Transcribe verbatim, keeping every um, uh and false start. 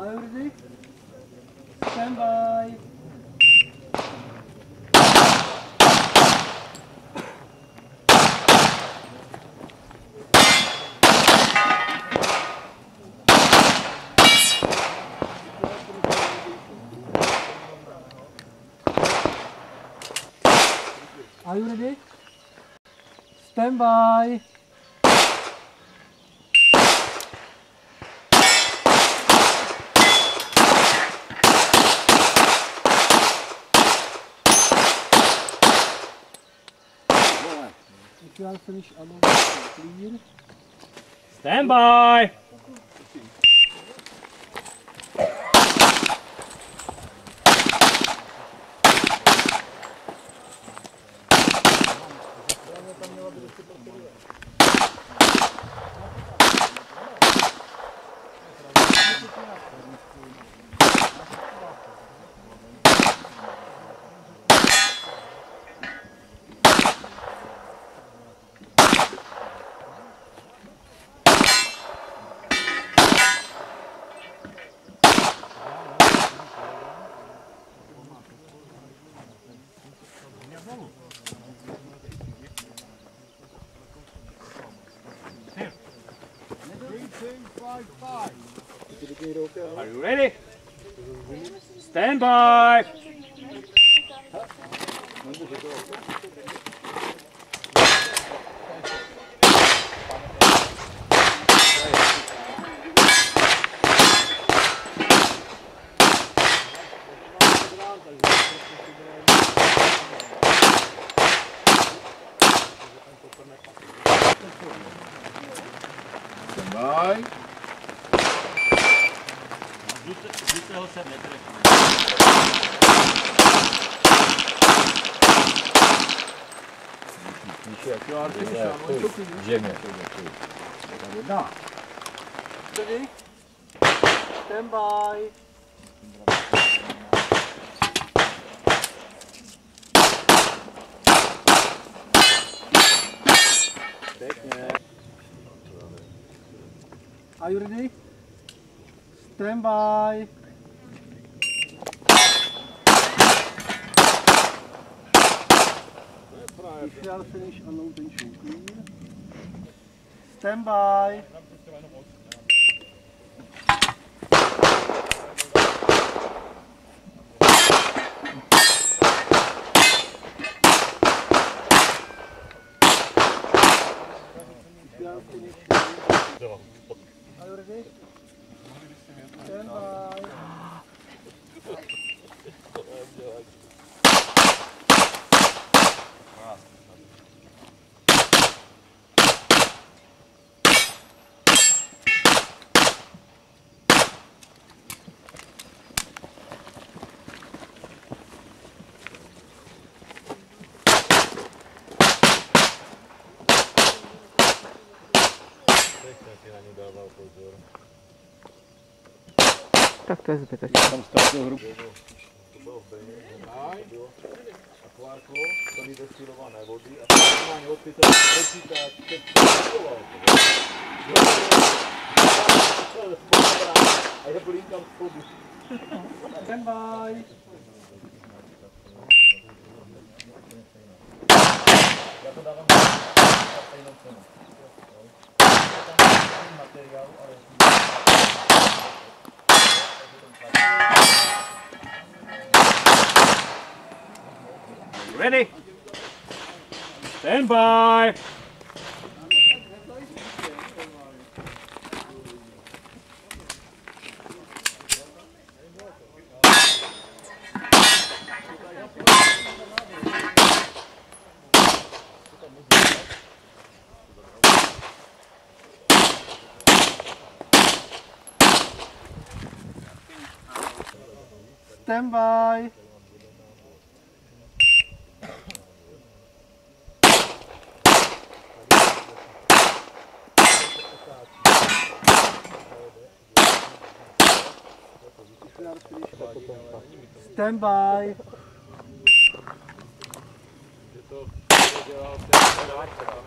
Are you ready? Stand by. Are you ready? Stand by. If you are finished, along clear. Stand by. Are you ready? Stand by. Stand by. Zítra ho sem netrefí. Ziemię. Jedna. Ready? Stand by. Are you ready? Stand by. If you are finished, allow tension clear. Stand by. If you are finished, are you ready? Stand by. Tak to je zbytečné. Tam ztratil hru. To bylo v Brně, akvárko, plný destilované vody a normálně odpět počítat, teď to a já byl tam spodu. Stand by. Já to dávám stejnou cenu. Materiál, ale Ready? Stand by. Stand by. Stand by. že to dělal ten